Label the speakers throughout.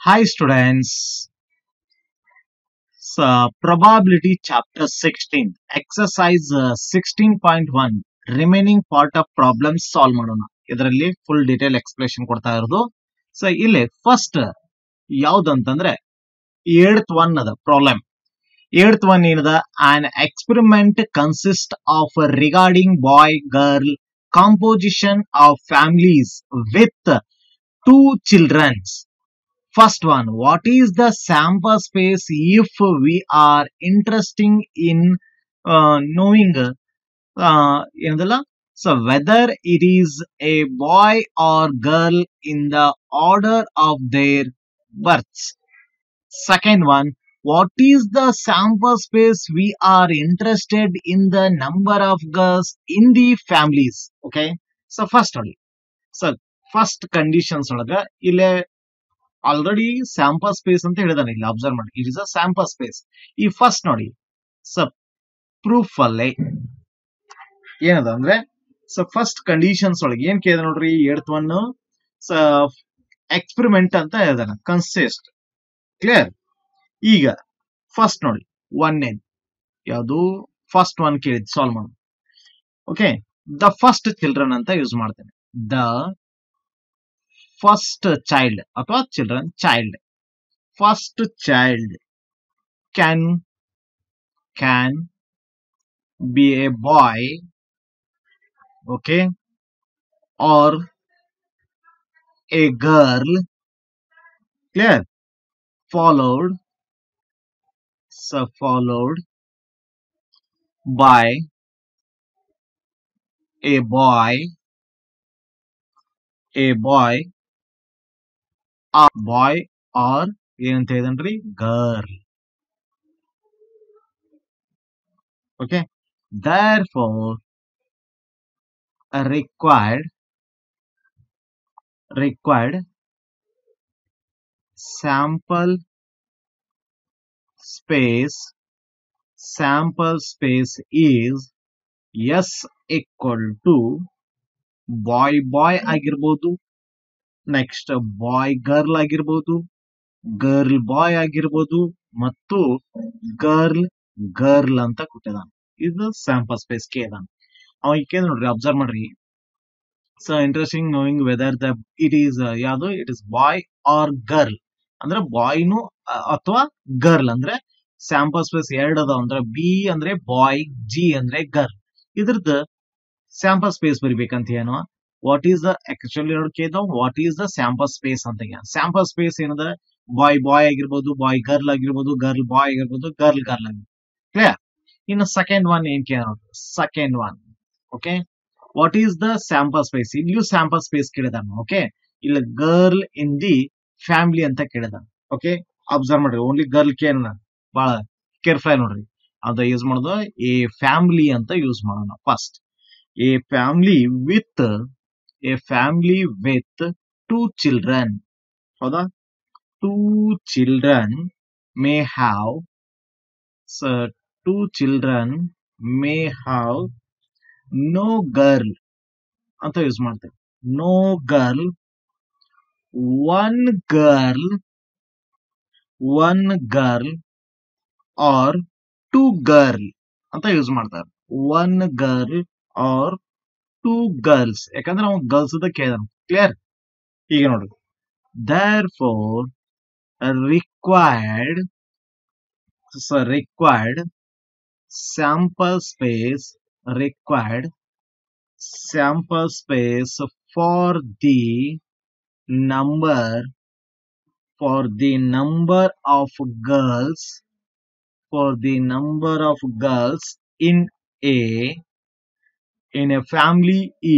Speaker 1: Hi students, probability chapter 16, exercise 16.1 remaining part of problems solve ಮಾಡೋಣ. ಇದರಲ್ಲಿ full detail explanation ಕೊಡ್ತಾ ಇರೋದು. So ಇಲ್ಲಿ ಫಸ್ಟ್ ಯಾವ್ದಂತಂದ್ರೆ ಏಳ್ತ್ ಒನ್ ಅದ ಪ್ರಾಬ್ಲಮ್. ಏಳ್ತ್ ಒನ್ ಏನದ an experiment consists of regarding boy girl composition of families with two children. First one, what is the sample space if we are interested in knowing ಏನದಲ್ಲ so whether it is a boy or girl in the order of their births. Second one, what is the sample space we are interested in the number of girls in the families. Okay, so first ನೋಡಿ, so first conditions ಒಳಗ ಇಲ್ಲೇ already sample space ಅಂತ ಹೇಳಿದಾನೆ. ಇಲ್ಲಿ observe ಮಾಡಿ, it is a sample space. ಈ first ನೋಡಿ, so proof ಅಲ್ಲೇ ಏನದ ಅಂದ್ರೆ, ಸೊ ಫಸ್ಟ್ ಕಂಡೀಷನ್ಸ್ ಒಳಗೆ ಏನ್ ಕೇಳಿದ ನೋಡ್ರಿ, ಏಳ್ತ್ ಒನ್ ಎಕ್ಸ್ಪೆರಿಮೆಂಟ್ ಅಂತ ಹೇಳಿದಾನೆ, ಕನ್ಸಿಸ್ಟ್. ಕ್ಲಿಯರ್? ಈಗ ಫಸ್ಟ್ ನೋಡಿ, ಒನ್ ಏನ್ ಯಾವುದು, ಫಸ್ಟ್ ಒನ್ ಕೇಳಿದ್ ಸಾಲ್ವ್ ಮಾಡೋದು. ಓಕೆ, ದ ಫಸ್ಟ್ ಚಿಲ್ಡ್ರನ್ ಅಂತ ಯೂಸ್ ಮಾಡ್ತೇನೆ. ದ ಫಸ್ಟ್ ಚೈಲ್ಡ್ ಅಥವಾ children, child, first child can be a boy, okay, or a girl. Clear? Followed by a boy or ಏನಂತ ಹೇಳಿದನ್ರಿ, girl. Okay, therefore required sample space is S equal to boy ಆಗಿರ್ಬೋದು, next boy girl ಆಗಿರ್ಬೋದು, girl boy ಆಗಿರ್ಬೋದು, ಮತ್ತು girl ಅಂತ ಕೊಟ್ಟಿದ್ದಾನೆ. ಇದು sample space ಕೇಳಿದಾನೆ. ಅವ ಕೇಳಿದ ನೋಡ್ರಿ, ಅಬ್ಸರ್ವ್ ಮಾಡ್ರಿ. So interesting knowing whether the it is ಯಾವುದು, it is boy or girl ಅಂದ್ರೆ ಬಾಯ್ನು ಅಥವಾ ಗರ್ಲ್. ಅಂದ್ರೆ ಸ್ಯಾಂಪಲ್ ಸ್ಪೇಸ್ ಎರಡು ಅದಾವ, ಅಂದ್ರೆ ಬಿ ಅಂದ್ರೆ ಬಾಯ್, ಜಿ ಅಂದ್ರೆ ಗರ್ಲ್. ಇದ್ರದ್ದು ಸ್ಯಾಂಪಲ್ ಸ್ಪೇಸ್ ಬರಿಬೇಕಂತ ಏನೋ. ವಾಟ್ ಈಸ್ ದ ಆಕ್ಚುಲಿ ಕೇಳಿದ, what is the sample space ಅಂತ. ಸ್ಯಾಂಪಲ್ ಸ್ಪೇಸ್ ಏನದ, ಬಾಯ್ ಆಗಿರ್ಬೋದು, ಬಾಯ್ ಗರ್ಲ್ ಆಗಿರ್ಬೋದು, ಗರ್ಲ್ ಬಾಯ್ ಆಗಿರ್ಬೋದು, ಗರ್ಲ್ ಆಗಿರ್ಬೋದು. ಕ್ಲಿಯರ್? ಇನ್ನು ಸೆಕೆಂಡ್ ಒನ್ ಏನ್ ಕೇಳ, second one, okay, what is the sample space. ಇಲ್ಲಿಯೂ ಸ್ಯಾಂಪಲ್ ಸ್ಪೇಸ್ ಕೇಳಿದಾನ. ಓಕೆ, ಇಲ್ಲ ಗರ್ಲ್ ಇನ್ ದಿ ಫ್ಯಾಮಿಲಿ ಅಂತ ಕೇಳಿದಾನ. ಓಕೆ, ಅಬ್ಸರ್ವ್ ಮಾಡ್ರಿ, ಓನ್ಲಿ ಗರ್ಲ್ ಕೇಳ, ಬಹಳ ಕೇರ್ಫುಲ್ ನೋಡ್ರಿ. ಅದ ಯೂಸ್ ಮಾಡೋದು ಎ ಫ್ಯಾಮಿಲಿ ಅಂತ ಯೂಸ್ ಮಾಡೋಣ. First a family with two children. ಹೌದಾ? Two children may have no girl ಅಂತ ಯೂಸ್ ಮಾಡ್ತೇವೆ. No girl, one girl or two girl ಅಂತ ಯೂಸ್ ಮಾಡ್ತಾರೆ. One girl or two girls, ಯಾಕಂದ್ರೆ ಅವ್ನು ಗರ್ಲ್ಸ್ ಅಂತ ಕೇಳಿದಾನ. ಕ್ಲಿಯರ್? ಈಗ ನೋಡ್ರಿ, therefore required sample space for the number of girls in a family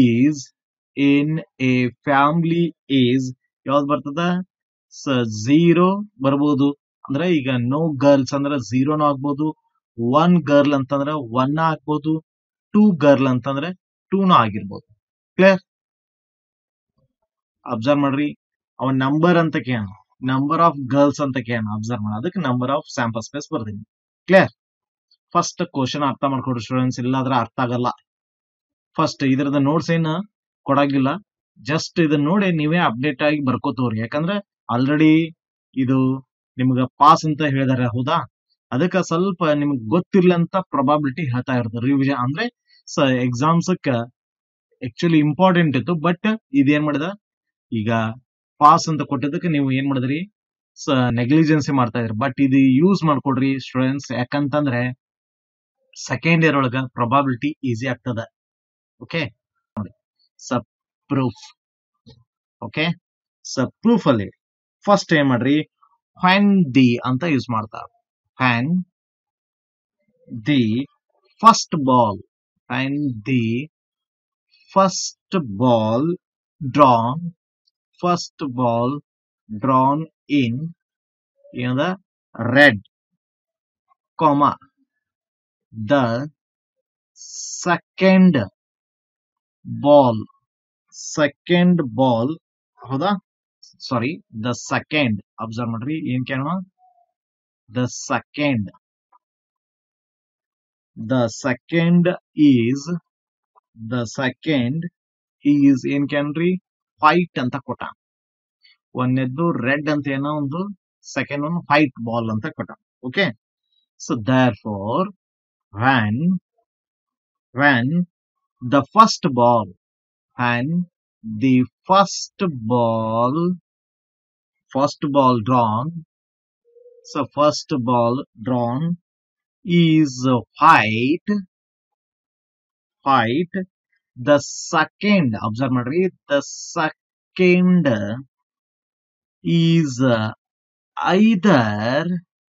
Speaker 1: is ಯಾವ್ದು ಬರ್ತದ, ಝೀರೋ ಬರ್ಬೋದು. ಅಂದ್ರೆ ಈಗ ನೋ ಗರ್ಲ್ಸ್ ಅಂದ್ರೆ ಝೀರೋನೂ ಆಗ್ಬೋದು, ಒನ್ ಗರ್ಲ್ ಅಂತಂದ್ರೆ ಒನ್ ಆಗ್ಬೋದು, ಟೂ ಗರ್ಲ್ ಅಂತಂದ್ರೆ ಟೂನೂ ಆಗಿರ್ಬೋದು. ಕ್ಲಿಯರ್? ಅಬ್ಸರ್ವ್ ಮಾಡ್ರಿ, ಅವನ್ ನಂಬರ್ ಅಂತ ಕೇಳ, ನಂಬರ್ ಆಫ್ ಗರ್ಲ್ಸ್ ಅಂತ ಕೇಳ, ಅಬ್ಸರ್ವ್ ಮಾಡಿ, ಅದಕ್ಕೆ ನಂಬರ್ ಆಫ್ ಸ್ಯಾಂಪಲ್ ಸ್ಪೇಸ್ ಬರ್ತೀನಿ. ಕ್ಲಿಯರ್? ಫಸ್ಟ್ ಕ್ವಶನ್ ಅರ್ಥ ಮಾಡ್ಕೊಡ್ರಿ ಸ್ಟೂಡೆಂಟ್ಸ್, ಇಲ್ಲಾದ್ರೆ ಅರ್ಥ ಆಗಲ್ಲ. ಫಸ್ಟ್ ಇದ್ರದ ನೋಟ್ಸ್ ಏನ ಕೊಡಾಗಿಲ್ಲ, ಜಸ್ಟ್ ಇದನ್ನ ನೋಡಿ ನೀವೇ ಅಪ್ಡೇಟ್ ಆಗಿ ಬರ್ಕೋತವ್ರಿ. ಯಾಕಂದ್ರೆ ಆಲ್ರೆಡಿ ಇದು ನಿಮ್ಗ ಪಾಸ್ ಅಂತ ಹೇಳಿದಾರೆ ಹೌದಾ, ಅದಕ್ಕೆ ಸ್ವಲ್ಪ ನಿಮ್ಗೆ ಗೊತ್ತಿರ್ಲಂತ ಪ್ರೊಬಾಬಿಲಿಟಿ ಹೇಳ್ತಾ ಇರೋದು. ರಿವಿಷನ್ ಅಂದ್ರೆ ಎಕ್ಸಾಮ್ಸ್ ಆಕ್ಚುಲಿ ಇಂಪಾರ್ಟೆಂಟ್ ಇತ್ತು, ಬಟ್ ಇದೇನ್ ಮಾಡಿದ ಈಗ ಪಾಸ್ ಅಂತ ಕೊಟ್ಟಿದ್ದಕ್ಕೆ ನೀವು ಏನ್ ಮಾಡಿದ್ರಿ ನೆಗ್ಲಿಜೆನ್ಸಿ ಮಾಡ್ತಾ ಇದ್ರಿ. ಬಟ್ ಇದು ಯೂಸ್ ಮಾಡ್ಕೊಡ್ರಿ ಸ್ಟೂಡೆಂಟ್ಸ್, ಯಾಕಂತಂದ್ರೆ ಸೆಕೆಂಡ್ ಇಯರ್ ಒಳಗ ಪ್ರೊಬಾಬಿಲಿಟಿ ಈಸಿ ಆಗ್ತದ. Okay, sub proof. Okay, sub proof ಅಲ್ಲಿ ಫಸ್ಟ್ ಏನ್ ಮಾಡ್ರಿ, when the ಅಂತ ಯೂಸ್ ಮಾಡ್ತಾರೆ. when the first ball, when the first ball drawn, first ball drawn in the red, comma, the second ball, ಹೌದಾ, ಸಾರಿ, the second observe ಮಾಡ್ರಿ, ಏನ್ ಕೇಳೋಣ, the second is ಏನ್ ಕೇಳ್ರಿ, ವೈಟ್ ಅಂತ ಕೊಟ್ಟ. ಒಂದನೇದ್ದು ರೆಡ್ ಅಂತ ಏನೋ ಒಂದು, ಸೆಕೆಂಡ್ ಒಂದು ವೈಟ್ ಬಾಲ್ ಅಂತ ಕೊಟ್ಟ. Okay, so there four when the first ball drawn, so first ball drawn is white, the second, observe ಮಾಡ್ರಿ, the second is either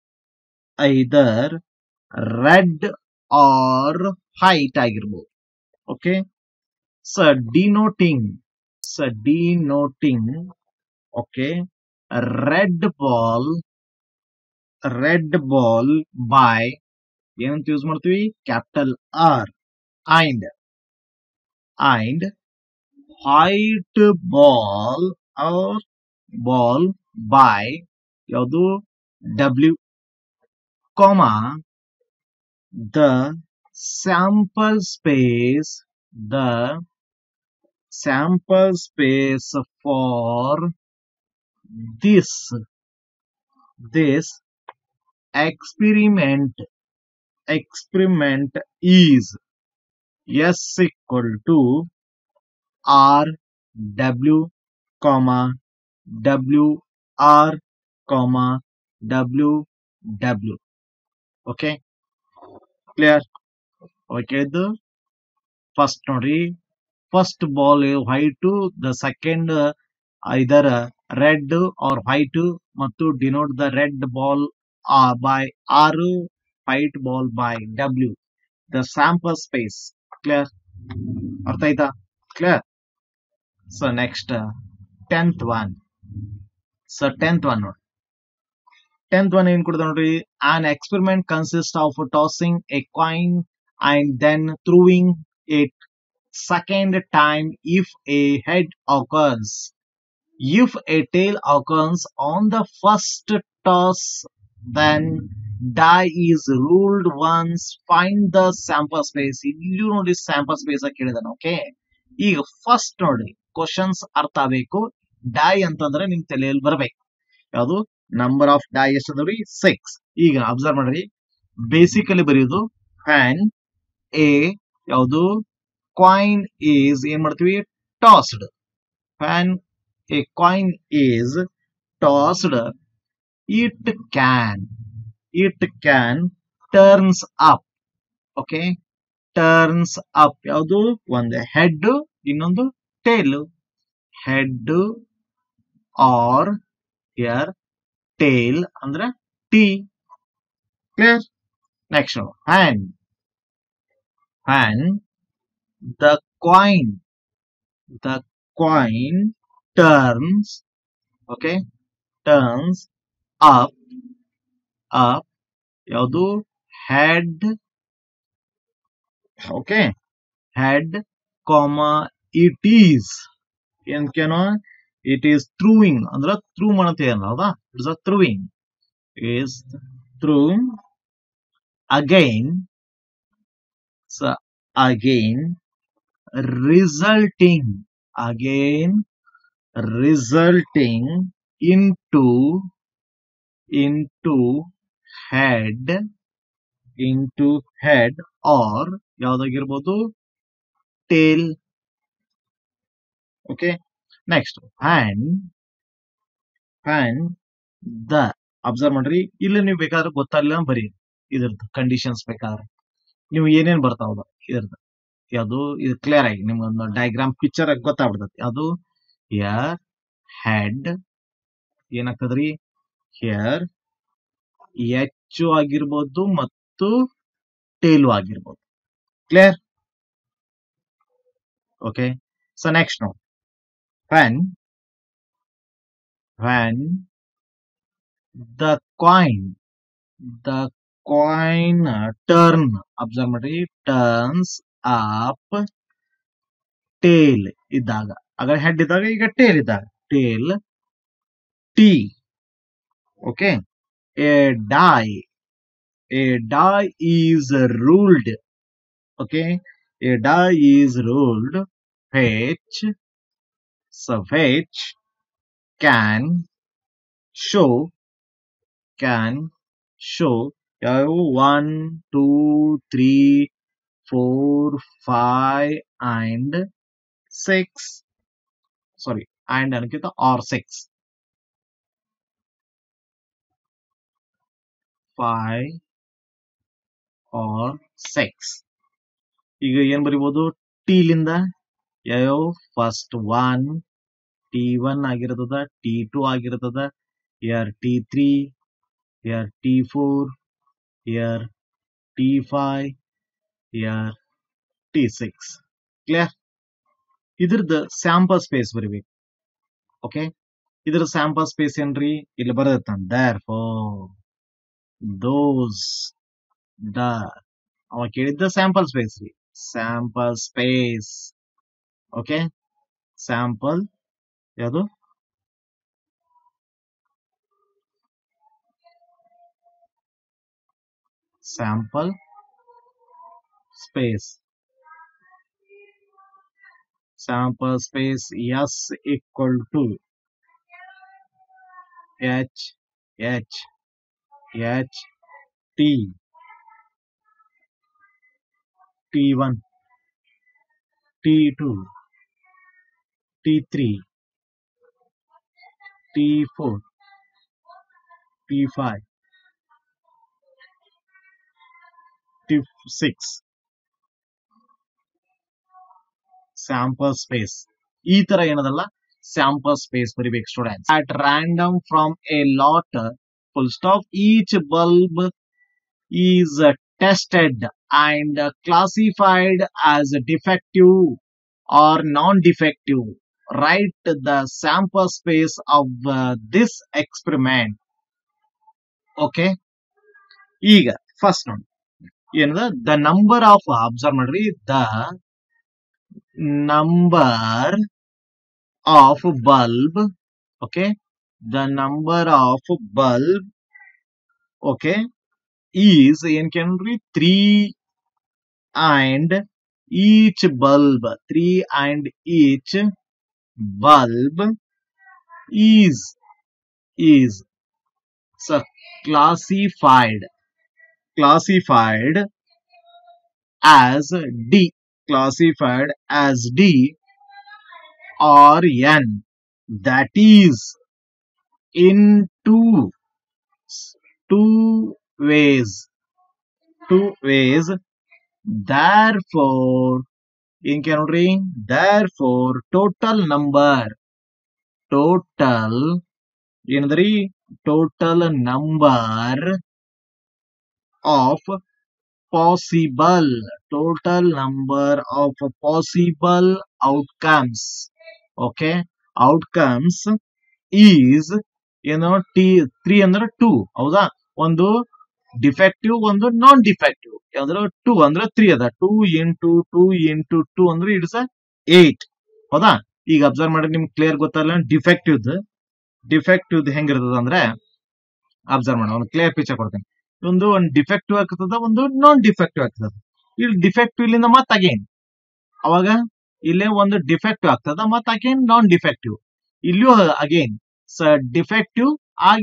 Speaker 1: red or white ಆಗಿರ್ಬೋದು. Okay, so denoting, okay, red ball by ಏನಂತ use ಮಾಡ್ತೀವಿ, capital R, and white ball or ball by ಯಾವುದು, W, comma, the sample space for this experiment is S equal to R W, comma W R, comma W W. Okay, clear? Okay, ಇದು first ನೋಡ್ರಿ, first ball white, the second either red or white, ಮತ್ತು denote the red ball by R, white ball by W, the sample space. Clear? ಅರ್ಥ ಆಯ್ತಾ? Clear? So next 10th one. So 10th one ನೋಡಿ, 10th one ಏನ್ ಕೊಡ್ತಾನೆ ನೋಡ್ರಿ, an experiment consists of tossing a coin and then throwing it second time if a head occurs. If a tail occurs on the first toss, then die is ruled once. Find the sample space. ಇಲ್ಲೂ ನೋಡಿ sample space ಕೇಳಿದಾನೆ. Okay, ಈಗ first ನೋಡಿ questions ಅರ್ಥ ಆಗಬೇಕು. Dye ಅಂತಂದ್ರೆ ನಿಮ್ ತಲೆಯಲ್ಲಿ ಬರ್ಬೇಕು. ಯಾವುದು, ನಂಬರ್ ಆಫ್ ಡೈ ಎಷ್ಟು ಅದಾವ್ರಿ, 6. ಈಗ ಅಬ್ಸರ್ವ್ ಮಾಡ್ರಿ, ಬೇಸಿಕಲಿ ಬರೆಯೋದು ಹ್ಯಾನ್ ಎ ಯಾವುದು, ಕಾಯಿನ್ ಈಸ್ ಏನ್ ಮಾಡ್ತೀವಿ, tossed. When a coin is tossed, it can turns up. ಓಕೆ, ಟರ್ನ್ಸ್ ಅಪ್ ಯಾವುದು, ಒಂದು ಹೆಡ್, ಇನ್ನೊಂದು tail. Head or here tail ಅಂದ್ರೆ T. Clear? Next and the coin turns, okay, turns up ಯಾವುದು, head. Okay, head, comma, it is ಏನೋ, it is throwing ಅಂದ್ರೆ throw ಮಾಡತ್ತೇವೆ ಹೌದಾ, it's a throwing, is through again, so again resulting into into head or ಯಾವ್ದಾಗಿರ್ಬೋದು tail. Okay, next and the. Observe ಮಾಡ್ರಿ, ಇಲ್ಲಿ ನೀವು ಬೇಕಾದ್ರೆ ಗೊತ್ತಾಗಲಿಲ್ಲ ಬರೀ ಇದ್ರದ್ದು ಕಂಡೀಷನ್ಸ್ ಬೇಕಾದ್ರೆ ನೀವು ಏನೇನ್ ಬರ್ತಾವ ಇದ್ರದ್ದು ಯಾವುದು ಇದು ಕ್ಲಿಯರ್ ಆಗಿ ನಿಮ್ಗೊಂದು ಡಯಾಗ್ರಾಮ್ ಪಿಕ್ಚರ್ ಆಗಿ ಗೊತ್ತಾಗ್ಬಿಡ್ತೈತಿ. ಅದು ಹಿಯರ್ ಹೆಡ್ ಏನಾಗ್ತದ್ರಿ, ಹಿಯರ್ ಎಚ್ ಆಗಿರ್ಬೋದು ಮತ್ತು ಟೇಲು ಆಗಿರ್ಬೋದು. ಕ್ಲಿಯರ್? ಓಕೆ, ಸೊ ನೆಕ್ಸ್ಟ್ ನೋಡಿ, when the coin turn, observe ಮಾಡ್ರಿ, ಟರ್ನ್ಸ್ ಅಪ್ ಟೇಲ್ ಇದ್ದಾಗ, ಆಗ ಹೆಡ್ ಇದ್ದಾಗ, ಈಗ ಟೇಲ್ ಇದ್ದಾಗ, tail T. Okay, a die is ruled. Okay, a die is ruled. Fetch, so fetch can show 1 2 3 4 5 and 6. Sorry, and ಅನ್ಕಿತ or 6 5 or 6. ಈಗ ಏನ್ ಬರಿಬಹುದು, ಟಿಲಿಂದ ಯಾವ ಫಸ್ಟ್ 1 T1 ಆಗಿರ್ತದ, T2 ಆಗಿರ್ತದ, here T3, here T4, here T5, here T6. Clear? ಇದ್ರದ್ದು sample space ಬರಿಬೇಕು. Okay, ಇದ್ರ sample space ಏನ್ರಿ, ಇಲ್ಲಿ ಬರತ್ತ, therefore those the. ಅವ ಕೇಳಿದ್ದ ಸ್ಯಾಂಪಲ್ ಸ್ಪೇಸ್ ರೀ, ಸ್ಯಾಂಪಲ್ ಸ್ಪೇಸ್. ಓಕೆ, ಸ್ಯಾಂಪಲ್ ಯಾವುದು, sample space. Sample space S equal to H T T1 T2 T3 T4 T5 T6. Sample space ಈ ತರ ಏನದಲ್ಲ, ಸ್ಯಾಂಪಲ್ ಸ್ಪೇಸ್ ಬರಿಬೇಕು students. At random from a lot, full stop, each bulb is tested and classified as defective or non-defective. Write the sample space of this experiment. Okay, ಈಗ first ನೋಡಿ ಏನದ, the number of, observe ಮಾಡ್ರಿ, the number of bulb. Okay, the number of bulb. Okay, is ಏನ್ ಕೇಳ್ರಿ, 3 and each bulb is so classified as D or N, that is in two ways. Therefore ಏನ್ ನೋಡ್ರಿ, therefore total ಏನದ್ರಿ, total number of possible outcomes. Okay, outcomes is ಏನೋ T3 ಅಂದ್ರೆ 2, ಹೌದಾ, ಒಂದು defective ಒಂದು ನಾನ್ ಡಿಫೆಕ್ಟಿವ್. ಯಾವ್ದ್ರ 2 ಅಂದ್ರೆ 3 ಅದ, 2 into 2 ಅಂದ್ರೆ ಇಟ್ಸ್ 8, ಹೌದಾ. ಈಗ ಅಬ್ಸರ್ವ್ ಮಾಡಿ, ನಿಮ್ಗೆ ಕ್ಲಿಯರ್ ಗೊತ್ತಲ್ಲ ಡಿಫೆಕ್ಟಿವ್ ಹೆಂಗಿರ್ತದ ಅಂದ್ರೆ, ಅಬ್ಸರ್ವ್ ಮಾಡಿ, ಒಂದು ಕ್ಲಿಯರ್ ಪಿಕ್ಚರ್ ಕೊಡ್ತೇನೆ. ಒಂದು ಡಿಫೆಕ್ಟಿವ್ ಆಗ್ತದ, ಒಂದು ನಾನ್ ಡಿಫೆಕ್ಟಿವ್ ಆಗ್ತದ. ಇಲ್ಲಿ ಡಿಫೆಕ್ಟಿವ್ ಇಲ್ಲಿಂದ ಮತ್ ಅಗೇನ್, ಅವಾಗ ಇಲ್ಲೇ ಒಂದು ಡಿಫೆಕ್ಟಿವ್ ಆಗ್ತದ, ಮತ್ ಅಗೇನ್ ನಾನ್ ಡಿಫೆಕ್ಟಿವ್. ಇಲ್ಲಿಯೂ again defective again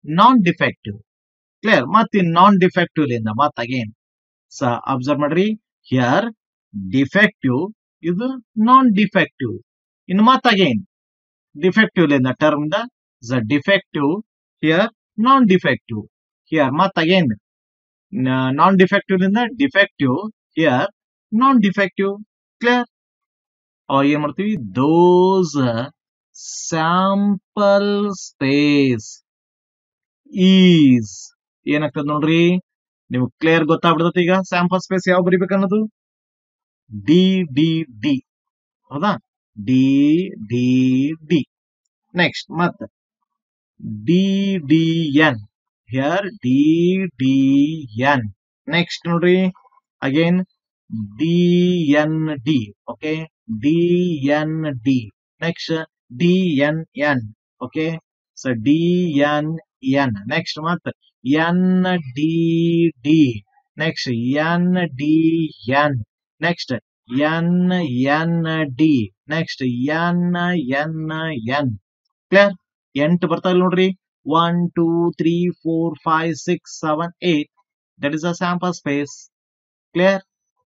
Speaker 1: non defective. Clear. ಮತ್ತೆ ನಾನ್ ಡಿಫೆಕ್ಟಿವ್ ಲಿಂದ ಮತ್ ಅಗೇನ್ ಅಬ್ಸರ್ವ್ ಮಾಡ್ರಿ, ಹಿಯರ್ ಡಿಫೆಕ್ಟಿವ್ ಇದು ನಾನ್ ಡಿಫೆಕ್ಟಿವ್. ಇನ್ನು ಮತ್ ಅಗೇನ್ ಡಿಫೆಕ್ಟಿವ್ ಲಿಂದ term the defective, here non defective, here ಮತ್ ಅಗೇನ್ ನಾನ್ ಡಿಫೆಕ್ಟಿವ್ ಲಿಂದ defective, here non defective. Clear. ಅವಾಗ ಏನ್ ಮಾಡ್ತೀವಿ, ದೋಸ್ ಸ್ಯಾಂಪಲ್ ಸ್ಪೇಸ್ ಈಸ್ ಏನಾಗ್ತದ ನೋಡ್ರಿ, ನಿಮ್ಗೆ ಕ್ಲಿಯರ್ ಗೊತ್ತಾಗ್ಬಿಡ್ತೈತಿ. ಈಗ ಸ್ಯಾಂಪಲ್ ಸ್ಪೇಸ್ ಯಾವ ಬರಿಬೇಕನ್ನೋದು, ಡಿ ಡಿ ಡಿ. ಹೌದಾ, ಡಿ ಡಿ ಡಿ. ನೆಕ್ಸ್ಟ್ ಮತ್ D D N, here D D N. Next ನೋಡ್ರಿ again D N D. Okay, D N D. Next D N N. Okay, so D N N. Next ಮತ್ N D D. Next N D N. Next N N D. Next N N N. Clear. 8 ಬರ್ತಾ ಇಲ್ಲ ನೋಡ್ರಿ, 1 2 3 4 5 6 7 8. That is a sample space. Clear.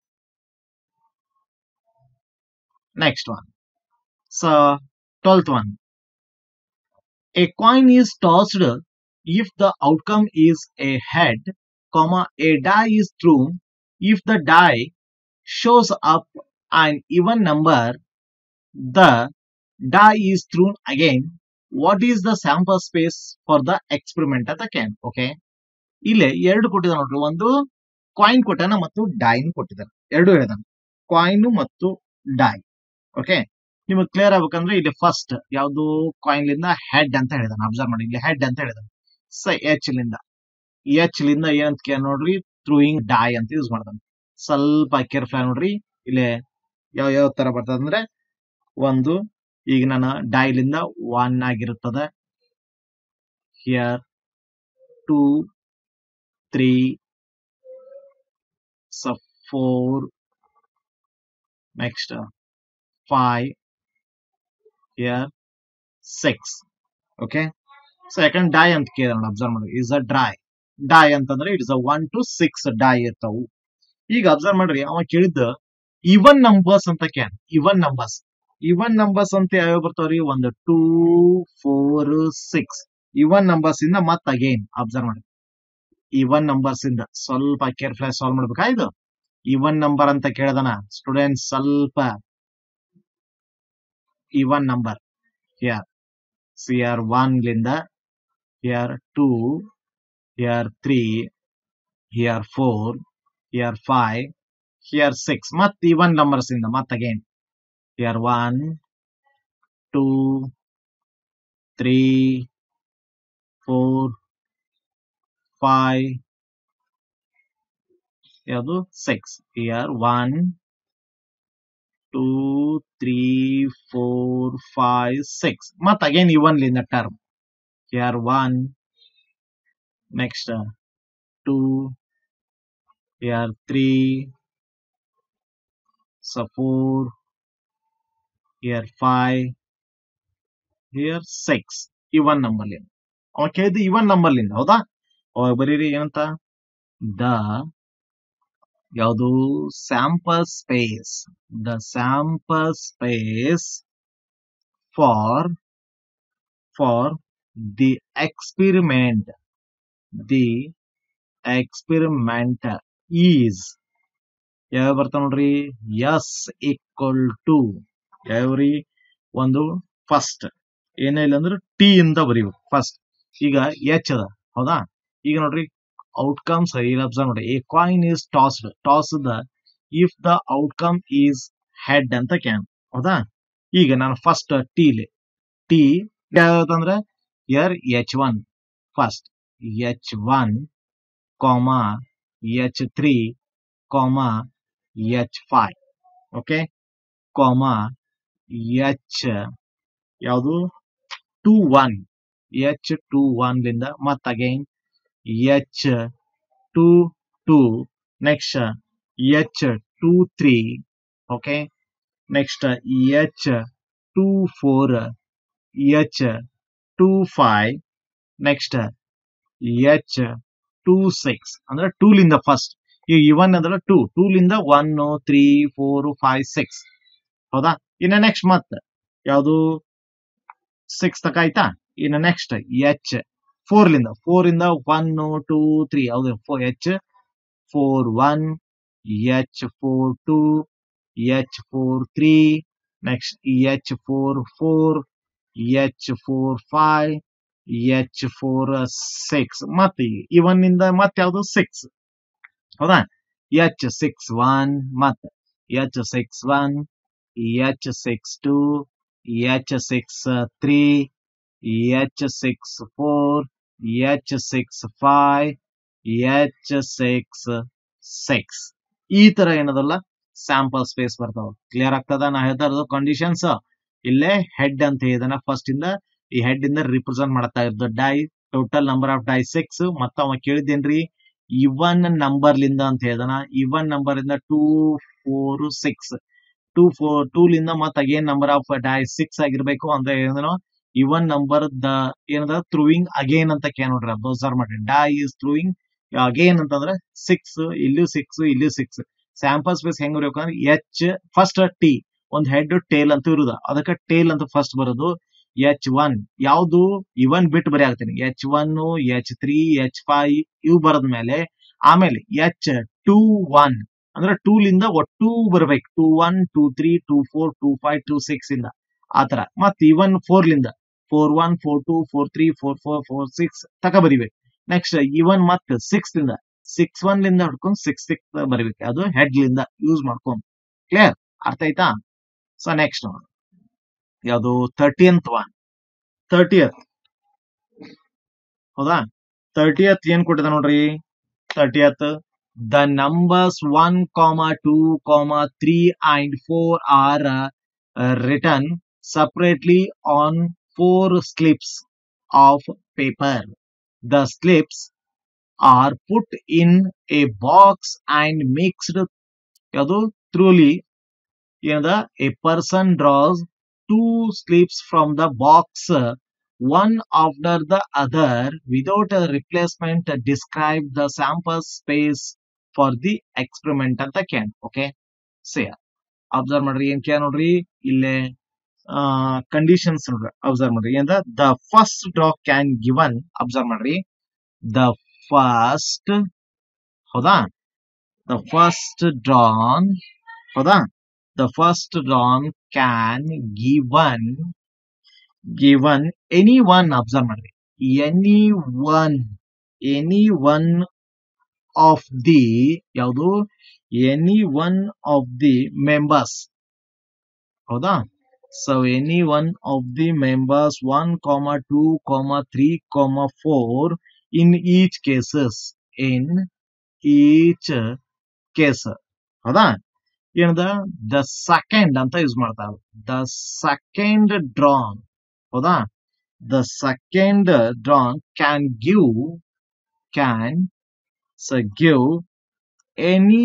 Speaker 1: Next one. So 12th one. A coin is tossed if the outcome is a head, comma, a die is thrown if the die shows up an even number, the die is thrown again. What is the sample space for the experiment at the can? Okay. ಇಲ್ಲಿ ಎರಡು ಕೊಟ್ಟಿದ್ದಾರೆ ನೋಡ್ರಿ, ಒಂದು coin ಕೊಟ್ಟಾನ ಮತ್ತು dine ಕೊಟ್ಟಿದ್ದಾರೆ. ಎರಡು ಹೇಳಿದಾನೆ, ಕಾಯಿನ್ ಮತ್ತು ಡೈ. ಓಕೆ, ನಿಮಗೆ ಕ್ಲಿಯರ್ ಆಗ್ಬೇಕಂದ್ರೆ ಇಲ್ಲಿ ಫಸ್ಟ್ ಯಾವ್ದು ಕಾಯಿನ್ ಲಿಂದ ಹೆಡ್ ಅಂತ ಹೇಳಿದಾನೆ. ಅಬ್ಸರ್ವ್ ಮಾಡಿ, ಇಲ್ಲಿ ಹೆಡ್ ಅಂತ ಹೇಳಿದಾನೆ. ಎಚ್ ಲಿಂದ ಏನಂತ ಕೇಳ ನೋಡ್ರಿ, ಥ್ರೂಯಿಂಗ್ ಡೈ ಅಂತ ಯೂಸ್ ಮಾಡ್ತಾನೆ. ಸ್ವಲ್ಪ ಕೇರ್ಫುಲ್ ನೋಡ್ರಿ, ಇಲ್ಲಿ ಯಾವ ತರ ಬರ್ತದೆ ಅಂದ್ರೆ, ಒಂದು ಈಗ ನಾನು ಡೈ ಲಿಂದ 1 ಆಗಿರುತ್ತದೆ, here 2 3 4, next 5, here 6. Okay, second die ಅಂತ ಕೇಳೋಣ. ಅಬ್ಸರ್ವ್ ಮಾಡಿ, ಇಸ್ ಅ ಡೈ ಅಂತಂದ್ರೆ it is a 1 to 6 die ಇರ್ತಾವು. ಈಗ ಅಬ್ಸರ್ವ್ ಮಾಡ್ರಿ, ಅವ ಕೇಳಿದ್ದ ಇವನ್ ನಂಬರ್ಸ್ ಅಂತ ಕ್ಯಾನ್. ಇವನ್ ನಂಬರ್ಸ್ ಅಂತ ಯಾವ್ಯಾವ ಬರ್ತಾವ್ರಿ, 1 2 4 6. ಇವನ್ ನಂಬರ್ಸ್ ಇಂದ ಮತ್ ಅಗೇನ್ ಅಬ್ಸರ್ವ್ ಮಾಡಿ, ಇವನ್ ನಂಬರ್ಸ್ ಇಂದ ಸ್ವಲ್ಪ ಕೇರ್ಫುಲ್ ಸಾಲ್ವ್ ಮಾಡ್ಬೇಕಾ. ಇದು ಇವನ್ ನಂಬರ್ ಅಂತ ಕೇಳದನ ಸ್ಟೂಡೆಂಟ್ಸ್, ಸ್ವಲ್ಪ ಇವನ್ ನಂಬರ್. ಹಿಯರ್ 1 ಲಿಂದ here 2, here 3, here 4, here 5, here 6. ಮತ್ ಇವನ್ ನಂಬರ್ಸ್ ಇಂದ ಮತ್ ಅಗೇನ್ ಹಿಯರ್ 1 2 3 4 5 ಯಾವುದು 6. ಹಿಯರ್ 1 2 3 4 5 6. ಮತ್ ಅಗೇನ್ ಇವನ್ ಲಿಂದ term, here 1, next 2, here 3, so 4, here 5, here 6. Even number ಲಿಂದ ಅವ ಕೇಳಿದ್ದು, ಇವನ್ ನಂಬರ್ ಲಿಂದ. ಹೌದಾ, ಅವಾಗ ಬರೀರಿ ಏನಂತ, ದ ಯಾವುದು sample space, the sample space for the experiment is ಯಾವ ಬರ್ತಾವ ನೋಡ್ರಿ, ಎಸ್ ಈಕ್ವಲ್ ಟು ಯಾವ್ರಿ, ಒಂದು ಫಸ್ಟ್ ಏನೇ ಇಲ್ಲ ಅಂದ್ರೆ ಟಿ ಇಂದ ಬರೀಬೇಕು ಫಸ್ಟ್. ಈಗ ಎಚ್ ಅದ. ಹೌದಾ, ಈಗ ನೋಡ್ರಿ ಔಟ್ಕಮ್ಸ್ ಇಲ್ಲಿ ಅಬ್ಸರ್ವ್ ನೋಡಿ, a coin is tossed if the outcome is head ಅಂತ ಕ್ಯಾನ್. ಹೌದಾ, ಈಗ ನಾನು ಫಸ್ಟ್ ಟಿ ಯಾವ್ದಂದ್ರೆ ಯರ್ H1 first, H1, H3, H5. ಓಕೆ, H ಯಾವುದು 21, H21 ಲಿಂದ ಮತ್ again H22, next H23. Okay, next H24, H25, next H 26 ಅಂದ್ರೆ 2 ಲಿಂದ ಫಸ್ಟ್. ಈಗ ಇವನ್ ಅಂದ್ರೆ 2 ಲಿಂದ 1 3 4 5 6 ಹೌದಾ. ಇನ್ನ ನೆಕ್ಸ್ಟ್ ಮತ್ತೆ ಯಾವುದು 6 ತಕ ಆಯ್ತಾ. ಇನ್ನು ನೆಕ್ಸ್ಟ್ ಎಚ್ 4 ಲಿಂದ 1 2 3 ಯಾವುದು H 4 1 H 4 2 H 4 3 next H 4 4 H 4 5 H 4 6 ಮತ್ತೆ ಇವನ್ ನಿಂದ ಮತ್ತೆ ಯಾವುದು 6 ಹೌದಾ. ಎಚ್ 6 1 ಮತ್ತೆ H 6 1 H 6 2 H 6 3 H 6 4 H 6 5 H 6 6 ಈ ತರ ಏನದಲ್ಲ ಸ್ಯಾಂಪಲ್ ಸ್ಪೇಸ್ ಬರ್ತಾವ. ಕ್ಲಿಯರ್ ಆಗ್ತದ. ನಾ ಹೇಳ್ತಾ ಇರೋದು ಕಂಡೀಷನ್ಸ್ ಇಲ್ಲೇ ಹೆಡ್ ಅಂತ ಹೇಳಿದಾನ. ಫಸ್ಟ್ ಇಂದ ಈ ಹೆಡ್ ಇಂದ ರಿಪ್ರೆಸೆಂಟ್ ಮಾಡ್ತಾ ಇರೋದು die total number of die 6 ಮತ್ತ ಅವ ಕೇಳಿದ್ದೇನ್ರಿ ಇವನ್ ನಂಬರ್ ಲಿಂದ ಅಂತ ಹೇಳಿದಾನ. ಇವನ್ ನಂಬರ್ ಇಂದ 2 4 6 2 ಲಿಂದ ಮತ್ತೆ ಅಗೇನ್ ನಂಬರ್ ಆಫ್ ಡೈ 6 ಆಗಿರ್ಬೇಕು ಅಂದ್ರೆ ಏನೋ ಇವನ್ ನಂಬರ್ ದ ಏನದ ಥ್ರೂಯಿಂಗ್ ಅಗೇನ್ ಅಂತ ಕೇಳ ನೋಡ್ರಿ. ಅಬ್ಸರ್ವ್ ಮಾಡ್ರಿ ಡೈ ಇಸ್ ಥ್ರೂಯಿಂಗ್ ಅಗೇನ್ ಅಂತಂದ್ರೆ 6 ಇಲ್ಲೂ 6 ಇಲ್ಲೂ 6. ಸ್ಯಾಂಪಲ್ ಸ್ಪೇಸ್ ಹೆಂಗ್ ಬರಬೇಕಂದ್ರೆ ಎಚ್ ಫಸ್ಟ್ ಟಿ ಒಂದ್ ಹೆಡ್ ಟೇಲ್ ಅಂತ ಇರುದ ಅದಕ್ಕೆ ಟೇಲ್ ಅಂತ ಫಸ್ಟ್ ಬರೋದು. ಎಚ್ 1 ಯಾವ್ದು ಇವನ್ ಬಿಟ್ಟು ಬರೀ ಆಗ್ತೀನಿ. ಎಚ್ 1 ಎಚ್ 3 ಎಚ್ 5 ಇವು ಬರದ್ಮೇಲೆ ಆಮೇಲೆ ಎಚ್ 2 1 ಅಂದ್ರೆ 2 ಲಿಂದ ಒಟ್ಟು ಬರ್ಬೇಕು. 2 1 2 3 2 4 2 5 2 6 ಇಂದ ಆತರ. ಮತ್ತೆ ಇವನ್ 4 ಲಿಂದ 4 1 4 2 4 3 4 4 4 6 ತಕ ಬರಿಬೇಕು. ನೆಕ್ಸ್ಟ್ ಇವನ್ ಮತ್ತೆ 6 ಲಿಂದ 6 1 ಲಿಂದ ಹಿಡ್ಕೊಂಡು 6 6 ಬರಿಬೇಕು. ಅದು ಹೆಡ್ ಲಿಂದ ಯೂಸ್ ಮಾಡ್ಕೊಂಡು. ಕ್ಲಿಯರ್ ಅರ್ಥ ಆಯ್ತಾ. ಸೊ ನೆಕ್ಸ್ಟ್ ಯಾವುದು 30th ಒನ್ 30th ಹೌದಾ. 30th ಏನ್ ಕೊಟ್ಟಿದ ನೋಡ್ರಿ. 30th the numbers 1 2 3 and 4 are written separately on 4 slips of paper. The slips are put in a box and mixed ಯಾವುದು truly ಏನದ a person draws 2 slips from the box one after the other without a replacement. Describe the sample space for the experiment ಅಂತ ಕೇಳಿ. Okay ಸೇ observe ಮಾಡ್ರಿ ಏನ್ ಕೇಳ ನೋಡ್ರಿ. ಇಲ್ಲೇ conditions ನೋಡ್ರಿ. ಅಬ್ಸರ್ವ್ ಮಾಡ್ರಿ ಏನ the first draw can given. Observe ಮಾಡ್ರಿ ದ ಫಸ್ಟ್ ಹೌದಾ. ದ ಫಸ್ಟ್ ಡ್ರಾನ್ ಹೌದಾ. The first drawn can given any one. Observe ಮಾಡ್ರಿ any one of the ಯಾವುದು any one of the members ಹೌದಾ. ಸೊ any one of the members 1 2 3 4 in each case ಹೌದಾ. ಏನದ the second ಅಂತ use ಮಾಡ್ತಾರೆ. The second drawn ಹೌದಾ. The second drawn can give any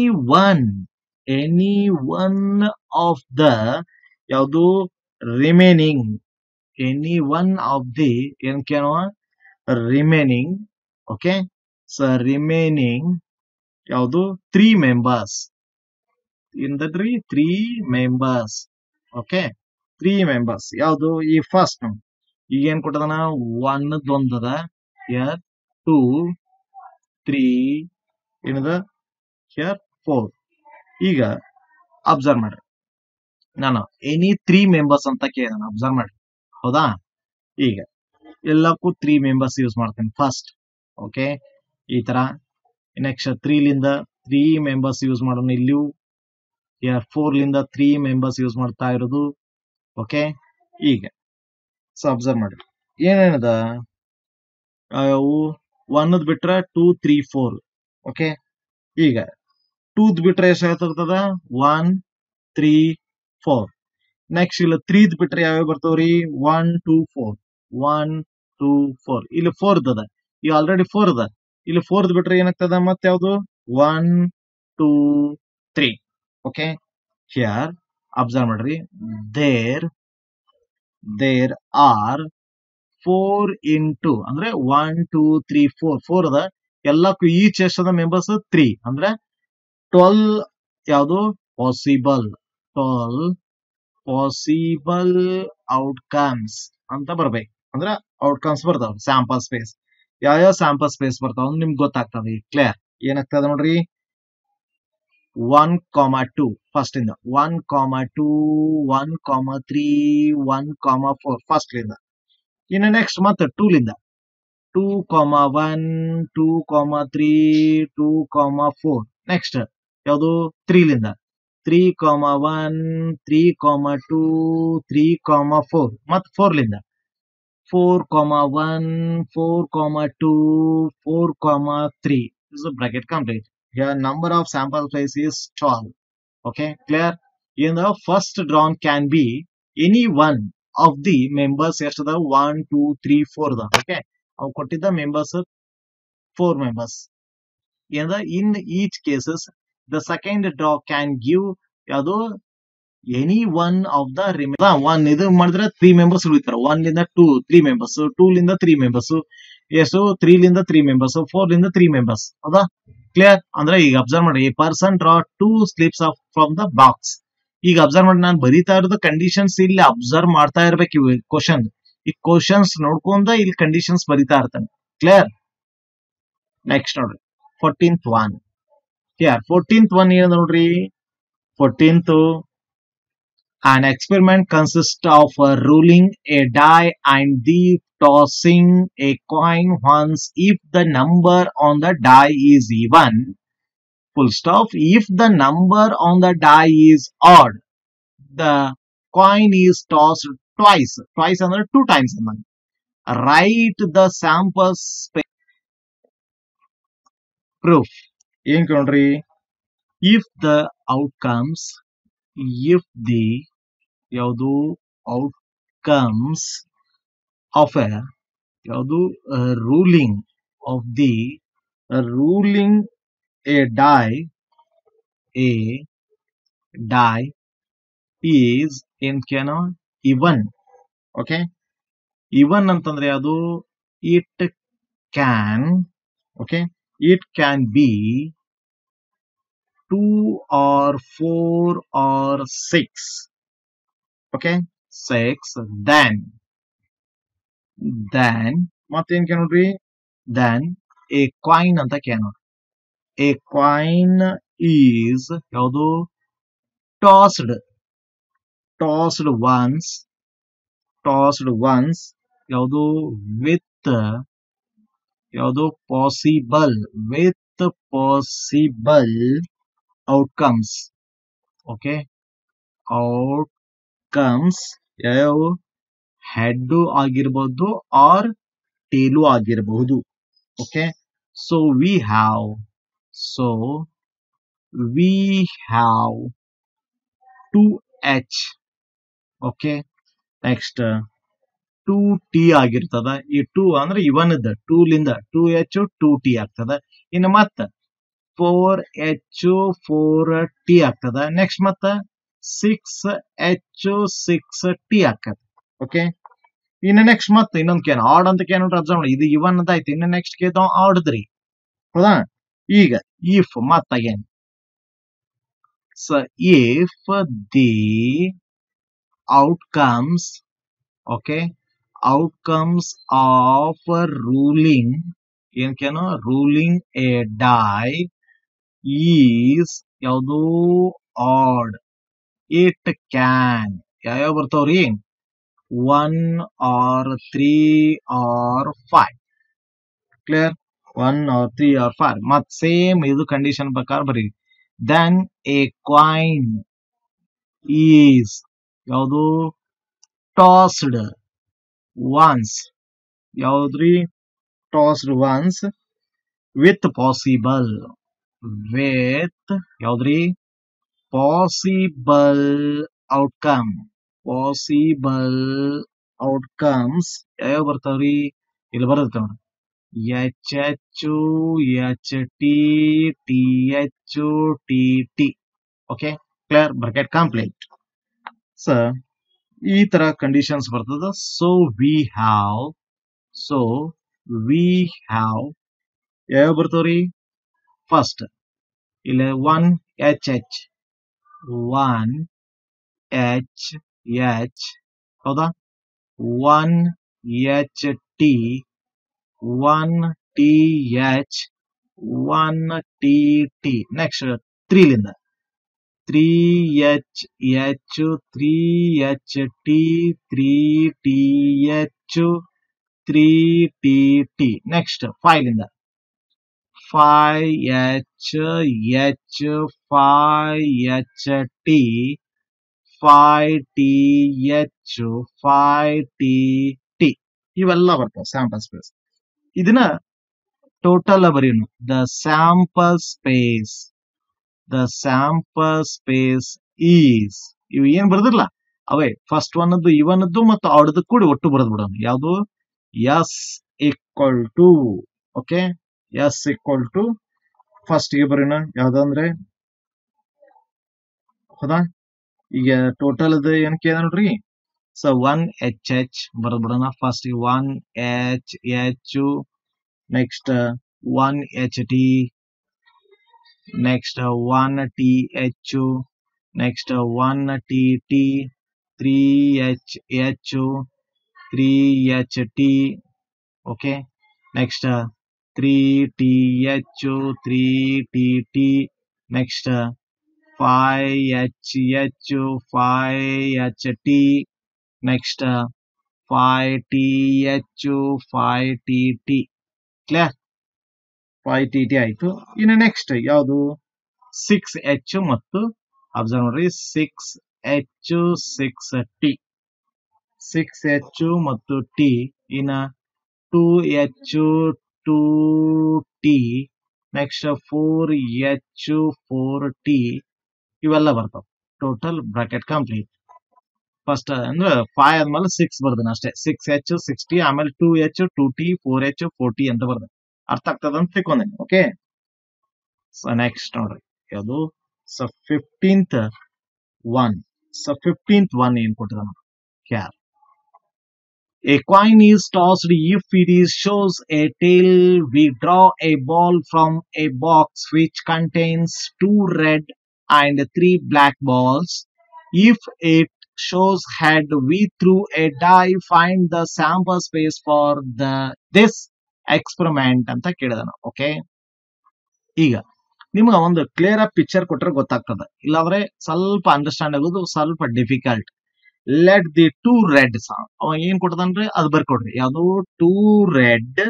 Speaker 1: one of the ಯಾವುದು remaining any one of the ಏನ್ ಕೇಳುವ ರಿಮೈನಿಂಗ್. ಓಕೆ ಸೊ ರಿಮೈನಿಂಗ್ ಯಾವುದು 3 members ಇಂದ್ರಿ 3 ಮೆಂಬರ್ಸ್. ಓಕೆ 3 ಮೆಂಬರ್ಸ್ ಯಾವುದು ಈ ಫಸ್ಟ್ ಈಗ ಏನ್ ಕೊಟ್ಟದನ 1 ಒಂದದ 2 3 ಏನದ 4. ಈಗ ಅಬ್ಸರ್ವ್ ಮಾಡ್ರಿ ನಾನು ಎನಿ 3 ಮೆಂಬರ್ಸ್ ಅಂತ ಕೇಳಿದ. ಅಬ್ಸರ್ವ್ ಮಾಡ್ರಿ ಹೌದಾ. ಈಗ ಎಲ್ಲಕ್ಕೂ 3 ಮೆಂಬರ್ಸ್ ಯೂಸ್ ಮಾಡ್ತೇನೆ ಫಸ್ಟ್. ಓಕೆ ಈ ತರ ನೆಕ್ಸ್ಟ್ 3 ಲಿಂದ 3 ಮೆಂಬರ್ಸ್ ಯೂಸ್ ಮಾಡೋಣ. ಇಲ್ಲಿಯೂ 4 ಲಿಂದ 3 ಮೆಂಬರ್ಸ್ ಯೂಸ್ ಮಾಡ್ತಾ ಇರೋದು. ಓಕೆ ಈಗ ಸೊ ಅಬ್ಸರ್ವ್ ಮಾಡ್ರಿ ಏನೇನದ ಅವು 1 ಬಿಟ್ರೆ 2 3 4. ಓಕೆ ಈಗ 2 ಬಿಟ್ರೆ ಎಷ್ಟು ಆಗ್ತದ 1 3 4. ನೆಕ್ಸ್ಟ್ ಇಲ್ಲ 3 ಬಿಟ್ರೆ ಯಾವ್ಯಾವ ಬರ್ತಾವ್ರಿ 1 2 4 1 2 4. ಇಲ್ಲಿ 4 ಅದ ಈಗ ಆಲ್ರೆಡಿ 4 ಅದ. ಇಲ್ಲಿ 4 ಬಿಟ್ರೆ ಏನಾಗ್ತದ ಮತ್ತೆ ಯಾವ್ದು 1 2 3. ಓಕೆ ಹಿಯರ್ ಅಬ್ಸರ್ವ್ ಮಾಡ್ರಿ ದೇರ್ ಆರ್ 4 ಇಂಟು ಅಂದ್ರೆ 1 2 3 4 4 ಅದ ಎಲ್ಲಕ್ಕೂ ಈಚ್ ಎಷ್ಟದ ಮೆಂಬರ್ಸ್ 3 ಅಂದ್ರೆ 12 ಯಾವುದು ಪಾಸಿಬಲ್ 12 ಪಾಸಿಬಲ್ ಔಟ್ಕಮ್ಸ್ ಅಂತ ಬರ್ಬೇಕು ಅಂದ್ರೆ ಔಟ್ಕಮ್ಸ್ ಬರ್ತಾವ ಸ್ಯಾಂಪಲ್ ಸ್ಪೇಸ್ ಯಾವ ಸ್ಯಾಂಪಲ್ ಸ್ಪೇಸ್ ಬರ್ತಾವ ನಿಮ್ಗೆ ಗೊತ್ತಾಗ್ತದೆ ಕ್ಲಿಯರ್ ಏನಾಗ್ತದೆ ನೋಡ್ರಿ 1,2 ಫಸ್ಟ್ ಇಂದ 1,2 1,3 1,4 ಫಸ್ಟ್ ಲಿಂದ ಇನ್ನು ನೆಕ್ಸ್ಟ್ ಮತ್ತೆ 2 ಲಿಂದ 2,1 2,3 2,4 ನೆಕ್ಸ್ಟ್ ಯಾವುದು 3 ಲಿಂದ 3,1 3,2 3,4 ಮತ್ತೆ 4 ಲಿಂದ 4,1 4,2 4,3 is the bracket complete. Here number of sample space is 12. Okay, clear? In the first drawn can be any one of the members ಎಷ್ಟು ಅದ 1 2 3 4 ಅದ ಓಕೆ ಅವು ಕೊಟ್ಟಿದ್ದ members 4 members. In each cases the second draw can give ಯಾವುದು any one of the one ಇದು ಮಾಡಿದ್ರೆ 3 members ಉಳಿತಾರೆ 1 ಲಿಂದ 2 3 members 2 ಲಿಂದ 3 members ಎಷ್ಟು 3 ಲಿಂದ 3 members 4 ಲಿಂದ 3 members ಹೌದಾ ಕ್ಲಿಯರ್ ಅಂದ್ರೆ ಈಗ ಅಬ್ಸರ್ವ್ ಮಾಡಿ a person draw 2 slips of from the box ಈಗ ಅಬ್ಸರ್ವ್ ಮಾಡಿ ನಾನು ಬರೀತಾ ಇರೋದು ಕಂಡೀಷನ್ಸ್ ಇಲ್ಲಿ ಅಬ್ಸರ್ವ್ ಮಾಡ್ತಾ ಇರ್ಬೇಕು ಇವು ಕ್ವಶನ್ ಈ ಕ್ವಶನ್ಸ್ ನೋಡ್ಕೊಂಡ ಇಲ್ಲಿ ಕಂಡೀಷನ್ಸ್ ಬರೀತಾ ಇರ್ತಾನೆ ಕ್ಲಿಯರ್ ನೆಕ್ಸ್ಟ್ ನೋಡ್ರಿ 14th one clear 14th one ಏನು ನೋಡ್ರಿ 14th an experiment consists of rolling a die and the tossing a coin once if the number on the die is even full stop if the number on the die is odd the coin is tossed twice ಅಂದ್ರೆ 2 times write the sample space proof ಏನ್ ನೋಡ್ರಿ if the outcomes if the ಯಾವುದು outcomes of ಯಾವುದು ruling of the ruling a die is ಏನ್ಕೇನೋ even okay even ಅಂತಂದ್ರೆ ಯಾವುದು it can okay it can be 2 or 4 or 6 okay 6 then ಮತ್ತೇನ್ ನೋಡ್ರಿ then a coin ಅಂತ ನೋಡ್ರಿ a coin is ಯಾವುದು tossed once ಯಾವುದು with ಯಾವುದು possible outcomes okay outcomes ಯಾವ ಹೆಡ್ ಆಗಿರಬಹುದು ಆರ್ ಟೇಲು ಆಗಿರಬಹುದು okay so we have 2h okay next 2t ಆಗಿರ್ತದ ಈ 2 ಅಂದ್ರೆ ಇವನದ 2 ಲಿಂದ 2h 2t ಆಗ್ತದ ಇನ್ನು ಮತ್ತ 4h 4t ಆಗ್ತದ ನೆಕ್ಸ್ಟ್ ಮತ್ತ 6h 6t ಆಗ್ತದ ಓಕೆ ಇನ್ನು ನೆಕ್ಸ್ಟ್ ಮತ್ತೆ ಇನ್ನೊಂದು ಕೇನ ಆಡ್ ಅಂತ ಕೇನೋಡ್ರಿ ಅಬ್ಸರ್ವ್ ಮಾಡಿ ಇದು ಇವನ್ ಅಂತ ಆಯ್ತು ಇನ್ನು ನೆಕ್ಸ್ಟ್ ಕೇದ ಆಡ್ದ್ರಿ ಹೌದಾ ಈಗ ಇಫ್ ಮತ್ತ again so if the outcomes okay outcomes of ruling ಏನ್ಕೇನೋ ರೂಲಿಂಗ್ ಎ ಡೈ ಈಸ್ ಯಾವುದು ಆಡ್ ಇಟ್ ಕ್ಯಾನ್ ಯಾವ್ಯಾವ ಬರ್ತಾವ್ರಿ 1 or 3 or 5 clear 1 or 3 or 5 ಮತ್ ಸೇಮ್ ಇದು ಕಂಡೀಷನ್ ಪ್ರಕಾರ ಬರೀ ದೆನ್ ಎ ಕಾಯಿನ್ ಈಸ್ ಯಾವುದು ಟಾಸ್ಡ್ ಒನ್ಸ್ ಯಾವ್ದ್ರಿ ಟಾಸ್ಡ್ ಒನ್ಸ್ ವಿತ್ ಪಾಸಿಬಲ್ ಯಾವ್ದ್ರಿ ಪಾಸಿಬಲ್ ಔಟ್ಕಮ್ಸ್ ಯಾವ ಬರ್ತಾವ್ರಿ ಇಲ್ಲಿ ಬರುತ್ತೆ ನೋಡ್ರಿ H H H T T H T T okay clear bracket complete so ಈ ತರ ಕಂಡೀಷನ್ಸ್ ಬರ್ತದ so we have so we have ಯಾವ ಬರ್ತಾವ್ರಿ ಫಸ್ಟ್ ಇಲ್ಲಿ 1 H ಒನ್ ಎಚ್ ಎಚ್ ಹೌದಾ 1 H T 1 TH 1 TT next 3 ಲಿಂದ 3H 3HT 3TH 3TT next 5 ಲಿಂದ 5H 5HT 5TH 5TT ಇವೆಲ್ಲ ಬರ್ತಾವ ಸ್ಯಾಂಪಲ್ ಸ್ಪೇಸ್ ಇದನ್ನ ಟೋಟಲ್ ಬರೀನು ದ ಸ್ಯಾಂಪಲ್ ಸ್ಪೇಸ್ ಈಸ್ ಇವು ಏನ್ ಬರ್ದಿರಲ್ಲ ಅವೇ ಫಸ್ಟ್ ಒನ್ನದ್ದು ಇವನದ್ದು ಮತ್ತು ಅವಳದ್ದು ಕೂಡಿ ಒಟ್ಟು ಬರೆದ್ ಬಿಡೋಣ ಯಾವುದು S equal to okay S equal to first ಗೆ ಬರೋಣ ಯಾವ್ದಂದ್ರೆ ಹೌದಾ ಈಗ ಟೋಟಲ್ ಅದು ಏನ್ ಕೇಳ ನೋಡ್ರಿ ಸೊ 1H ಬರೆದ್ ಬಿಡೋಣ first 1H next 1HT next 1TH next 1TT 3HH 3HT okay next 3TH 3TT next 5HH 5HT next 5TH 5TT clear 5TT ಆಯ್ತು ಇನ್ನು ನೆಕ್ಸ್ಟ್ ಯಾವುದು 6H ಮತ್ತು ಅಬ್ಸರ್ವ್ ಮಾಡ್ರಿ 6H 6T 6H ಮತ್ತು T ಇನ್ನ 2H 2T next 4H 4T ಇವೆಲ್ಲ ಬರ್ತಾವ total bracket complete first ಅಂದ್ರೆ 5 ಆದ್ಮೇಲೆ 6 ಬರ್ದನ ಅಷ್ಟೇ 6H 6T ಆಮೇಲೆ 2H 2T 4H 4T ಅಂತ ಬರ್ದ ಅರ್ಥ ಆಗ್ತದ ಅಂತ ತಿಳ್ಕೊಂಡೇನೆ ಓಕೆ ಸೊ ನೆಕ್ಸ್ಟ್ ನೋಡ್ರಿ ಯಾವುದು ಸೊ 15th ಒನ್ ಏನ್ ಕೊಟ್ಟಿದ ಕ್ಯಾರ್ A coin is tossed. If it is shows a tail, we draw a ball from a box which contains 2 red and 3 black balls. If it shows head, we threw a die. Find the sample space for this experiment ಅಂತ ಕೇಳಿದಾನ okay ಈಗ ನಿಮ್ಗೆ ಒಂದು clear ಆಗಿ picture ಕೊಟ್ರೆ ಗೊತ್ತಾಗ್ತದೆ ಇಲ್ಲಾಂದ್ರೆ ಸ್ವಲ್ಪ ಅಂಡರ್ಸ್ಟ್ಯಾಂಡ್ ಆಗೋದು ಸ್ವಲ್ಪ ಡಿಫಿಕಲ್ಟ್ ಲೆಟ್ ದಿ 2 ರೆಡ್ ಅವ ಏನ್ ಕೊಟ್ಟದನ್ರಿ ಅದು ಬರ್ಕೊಡ್ರಿ ಯಾವುದು 2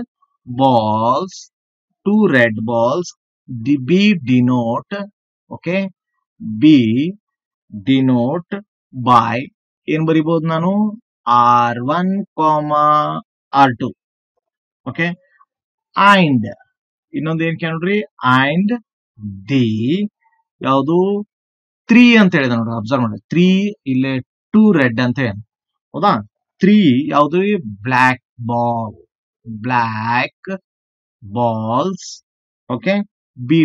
Speaker 1: red balls B denote okay B denote by ಏನ್ ಬರಿಬಹುದು ನಾನು R1, R2 ಓಕೆ ಅಂಡ್ ಇನ್ನೊಂದು ಏನ್ ಕೇಳ್ರಿ ಅಂಡ್ ದಿ ಯಾವುದು 3 ಅಂತ ಹೇಳಿದ ನೋಡ್ರಿ ಅಬ್ಸರ್ವ್ ಮಾಡಿ 3 ಇಲ್ಲೇ 2 ರೆಡ್ ಅಂತ ಹೇಳಿ ಹೌದಾ 3 ಯಾವುದು black balls okay B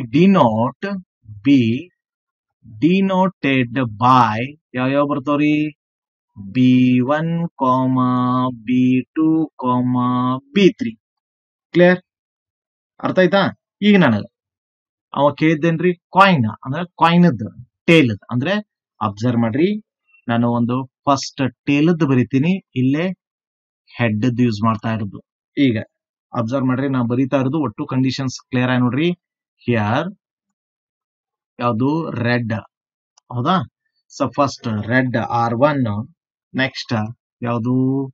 Speaker 1: denoted by ಯಾವ ಬರ್ತಾವ್ರಿ B1, B2, B3 ಕ್ಲಿಯರ್ ಅರ್ಥ ಆಯ್ತಾ ಈಗ ನನಗ ಅವ ಕೇಳಿದ್ದೇನ್ರಿ ಕಾಯಿನ್ ಅಂದ್ರೆ ಕಾಯಿನದ್ ಟೇಲ್ ಅಂದ್ರೆ ಅಬ್ಸರ್ವ್ ಮಾಡ್ರಿ ನಾನು ಒಂದು ಫಸ್ಟ್ ಟೇಲದ್ ಬರಿತೀನಿ ಇಲ್ಲೇ ಹೆಡ್ ಯೂಸ್ ಮಾಡ್ತಾ ಇರೋದು ಈಗ ಅಬ್ಸರ್ವ್ ಮಾಡ್ರಿ ನಾ ಬರಿತಾ ಇರೋದು ಒಟ್ಟು ಕಂಡೀಷನ್ಸ್ ಕ್ಲಿಯರ್ ಆಗಿ ನೋಡ್ರಿ ಹಿಯರ್ ಯಾವುದು ರೆಡ್ ಹೌದಾ so first red R1 next ಯಾವುದು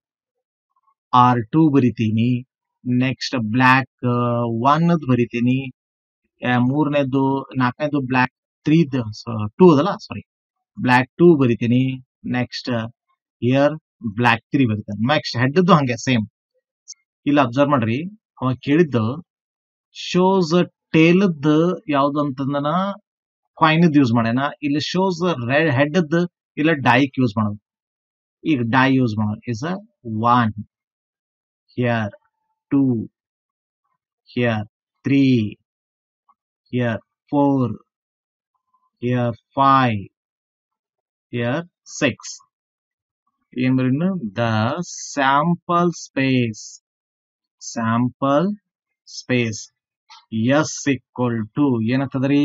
Speaker 1: R2 ಬರಿತೀನಿ ನೆಕ್ಸ್ಟ್ ಬ್ಲಾಕ್ 1 ಬರಿತೀನಿ ಮೂರನೇದು ನಾಲ್ಕನೇದು ಬ್ಲಾಕ್ 2 ಅದಲ್ಲ ಸಾರಿ ಬ್ಲಾಕ್ 2 ಬರಿತೀನಿ ನೆಕ್ಸ್ಟ್ ಇಯರ್ ಬ್ಲಾಕ್ 3 ಬರಿತಾನೆ ನೆಕ್ಸ್ಟ್ ಹೆಡ್ ಹಂಗೆ ಸೇಮ್ ಇಲ್ಲಿ ಅಬ್ಸರ್ವ್ ಮಾಡ್ರಿ ಅವ ಕೇಳಿದ್ದು ಶೋಸ್ ಟೇಲದ್ ಯಾವ್ದು ಅಂತಂದನ ಕಾಯಿನ್ ಯೂಸ್ ಮಾಡ್ಯಾನ ಇಲ್ಲಿ ಶೋಸ್ ರೆಡ್ ಹೆಡ್ ಇಲ್ಲ ಡೈಕ್ ಯೂಸ್ ಮಾಡೋದು ಈಗ ಡೈ ಯೂಸ್ ಮಾಡೋದು is 1 here 2 here 3 here 4 here 5 here 6 ಏನ್ ಬರೀನು the sample space sample space S equal to ಏನಾಗ್ತದ್ರಿ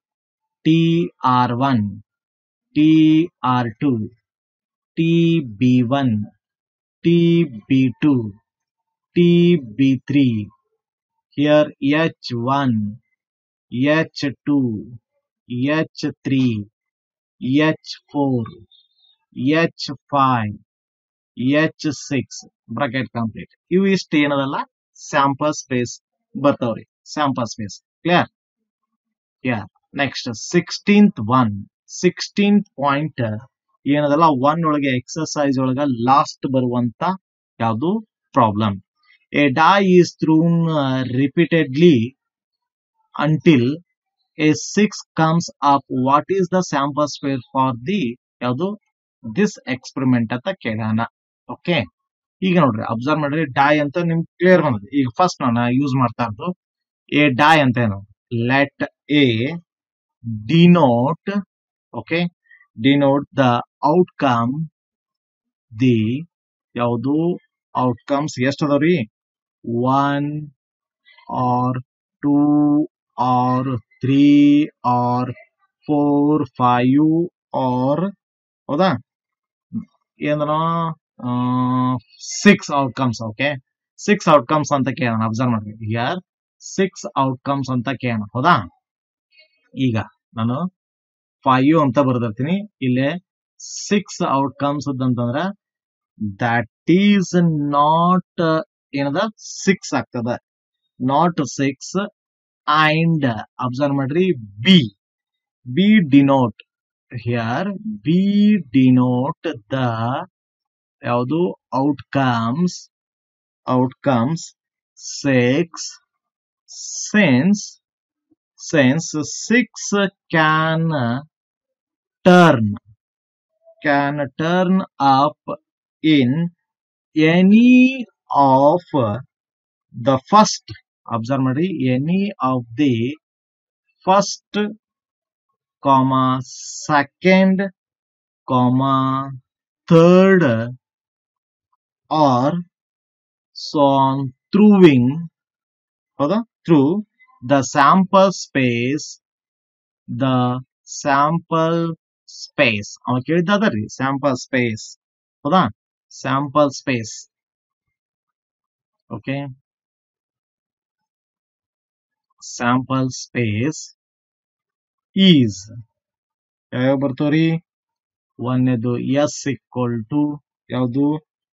Speaker 1: TR1 TR2 TB1 TB2 TB3 here H1 H2 H3 H4 H5 H6 bracket complete ಇವು ಇಷ್ಟು ಏನದಲ್ಲ sample space ಬರ್ತಾವ್ರಿ sample space clear ಯಾರ್ next 16th point ಏನದಲ್ಲ 1 ಒಳಗೆ ಎಕ್ಸರ್ಸೈಸ್ ಒಳಗ last ಬರುವಂತ ಯಾವುದು problem a die is thrown repeatedly until a 6 comes up. What is the sample space for the ಯಾವುದು this experiment ಅಂತ ಕೇಳೋಣ ಓಕೆ ಈಗ ನೋಡ್ರಿ ಅಬ್ಸರ್ವ್ ಮಾಡ್ರಿ ಡೈ ಅಂತ ನಿಮ್ಗೆ ಕ್ಲಿಯರ್ ಬಂದಿದೆ ಈಗ ಫಸ್ಟ್ ನಾನು ಯೂಸ್ ಮಾಡ್ತಾ ಇರೋದು ಎ ಡೈ ಅಂತ ಏನು let A denote okay denote the outcome the ಯಾವುದು ಔಟ್ಕಮ್ಸ್ ಎಷ್ಟು ಅದಾವ್ರಿ 1 or 2 or 3 or 4 5 or ಹೌದಾ ಏನೋ 6 ಔಟ್ಕಮ್ಸ್ ಓಕೆ 6 ಔಟ್ಕಮ್ಸ್ ಅಂತ ಕೇಳೋಣ ಅಬ್ಸರ್ವ್ ಮಾಡ್ರಿ ಯಾರ್ 6 ಔಟ್ಕಮ್ಸ್ ಅಂತ ಕೇಳೋಣ ಹೌದಾ ಈಗ ನಾನು 5 ಅಂತ ಬರ್ದಿರ್ತೀನಿ ಇಲ್ಲೇ 6 ಔಟ್ಕಮ್ಸ್ ಅಂತಂದ್ರ ದಟ್ ಈಸ್ ನಾಟ್ ಏನದ 6 ಆಗ್ತದ ನಾಟ್ 6 and observe ಮಾಡ್ರಿ B denote here B denote the ಯಾವುದು outcomes 6 since 6 can turn up in any of the first observe ಮಾಡಿ any of the first comma second comma third or so on through the sample space ಅವ ಕೇಳಿದ್ದರಿ sample space ಹೌದಾ sample space okay sample space is ಯಾವ ಬರ್ತಾವ್ರಿ ಒಂದೇದು S equal to ಯಾವುದು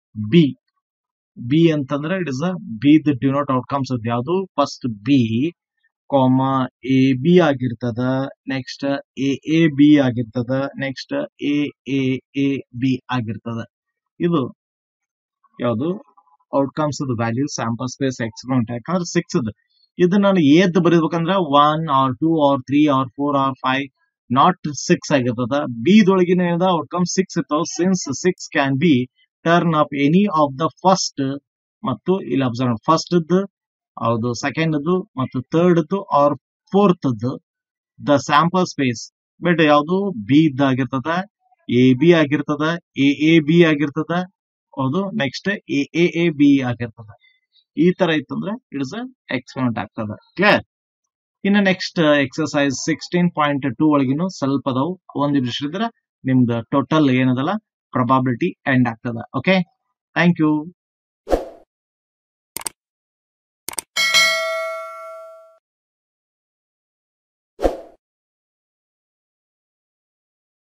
Speaker 1: B ಅಂತಂದ್ರೆ it is B the denote outcomes ಯಾವುದು first B comma A B ಆಗಿರ್ತದ ನೆಕ್ಸ್ಟ್ ಎ ಬಿ ಆಗಿರ್ತದ ನೆಕ್ಸ್ಟ್ ಎ ಬಿ ಆಗಿರ್ತದ ಇದು ಯಾವುದು outcomes value sample space experiment ಯಾಕಂದ್ರೆ 6 ಇದು ನಾನು ಏದ್ ಬರೀಬೇಕಂದ್ರ 1 or 2 or 3 or 4 or 5 not 6 ಆಗಿರ್ತದ ಬಿ ದೊಳಗಿನ ಔಟ್ಕಮ್ 6 ಇರ್ತಾವ since 6 can be turn up any of the first ಮತ್ತು ಇಲ್ಲಿ ಅಬ್ಸರ್ವ್ ಫಸ್ಟ್ ಹೌದು ಸೆಕೆಂಡ್ ಮತ್ತು third or fourth the sample space but ಯಾವುದು ಬಿ ಆಗಿರ್ತದ ಎ ಬಿ ಆಗಿರ್ತದ ಎ ಬಿ ಆಗಿರ್ತದ ಹೌದು ನೆಕ್ಸ್ಟ್ ಎ ಬಿ ಆಗಿರ್ತದ ಈ ತರ ಇತ್ತಂದ್ರೆ ಇಟ್ ಇಸ್ ಎಕ್ಸ್ಪೆರಿಮೆಂಟ್ ಆಗ್ತದ ಕ್ಲಿಯರ್ ಇನ್ನು ನೆಕ್ಸ್ಟ್ ಎಕ್ಸರ್ಸೈಸ್ 16.2 ಒಳಗಿನ ಸ್ವಲ್ಪ ಅದಾವು ಒಂದ್ ನಿಮಿಷ ಇದ್ರೆ ನಿಮ್ದು ಟೋಟಲ್ ಏನದಲ್ಲ ಪ್ರೊಬಾಬಿಲಿಟಿ ಎಂಡ್ ಆಗ್ತದ ಓಕೆ ಥ್ಯಾಂಕ್ ಯು